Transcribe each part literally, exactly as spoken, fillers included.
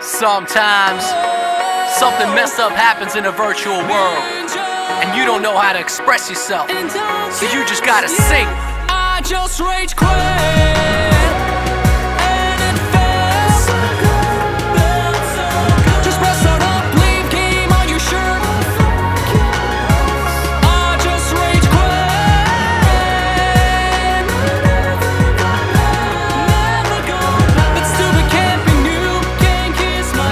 Sometimes something messed up happens in a virtual world, and you don't know how to express yourself, so you just gotta sing. I just rage quit, and it felt so good, so good. Just press start up, leave game, are you sure? I just rage quit, never go back. That stupid camping, you can't kiss my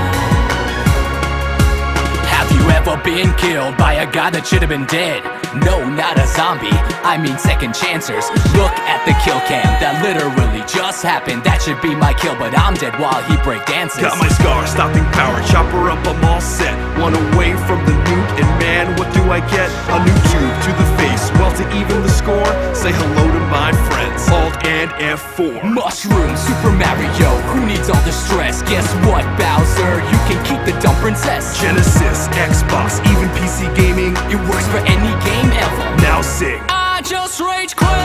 ass. Have you ever been killed by a guy that should have been dead? No, not a zombie, I mean second chancers. Look at the kill cam, that literally just happened. That should be my kill, but I'm dead while he break dances. Got my scar, stopping power, chopper up, I'm all set. One away from the nuke, and man, what do I get? A new tube to the face, well to even the score, say hello to my friends, Alt and F four. Mushroom, Super Mario, who needs all the stress? Guess what, Bowser, you can keep the dumb princess. Genesis, Xbox, even P C gaming, it works for any game ever. Now sing. I just rage quit,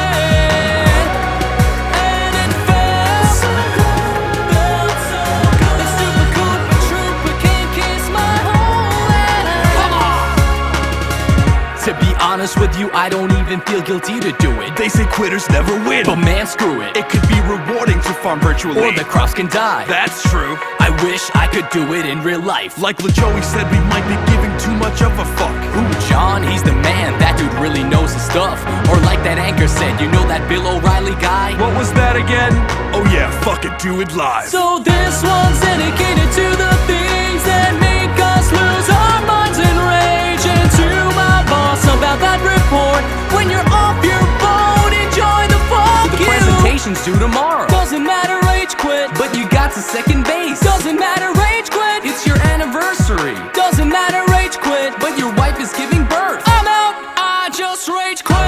and it felt so good, so good. That stupid Koopa Troopa can't kiss my whole ass. To be honest with you, I don't even feel guilty to do it. They say quitters never win, but man, screw it. It could be rewarding to farm virtually, or the crops can die. That's true. I wish I could do it in real life. Like LaJoey said, we might be giving too much of a fuck. Who, John? He's the man. That dude really knows his stuff. Or like that anchor said, you know that Bill O'Reilly guy? What was that again? Oh yeah, fuck it, do it live. So this one's dedicated to the things that make us lose our minds in rage. And to my boss about that report, when you're off your boat, enjoy the fuck the you. presentation's due tomorrow. Doesn't matter, rage quit. But you got to second base. Doesn't matter, rage quit. It's your anniversary. Doesn't matter, rage quit. But your wife is giving birth. I'm out, I just rage quit,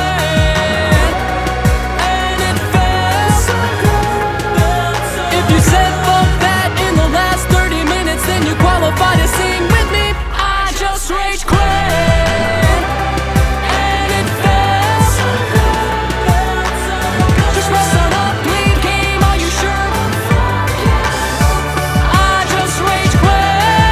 and it felt so good, so good. If you said fuck that in the last thirty minutes, then you qualify to sing with me. I just rage quit, and it felt so good, so good. Just press start up, leave game, are you sure? I just rage quit.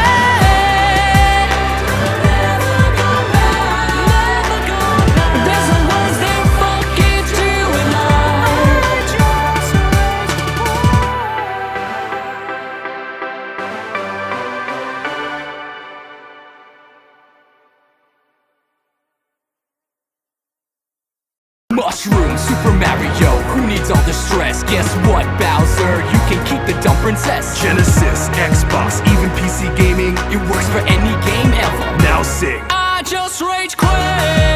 Mushroom, Super Mario, who needs all the stress? Guess what, Bowser, you can keep the dumb princess. Genesis, Xbox, even P C gaming, it works for any game ever. Now sing. I just rage quit.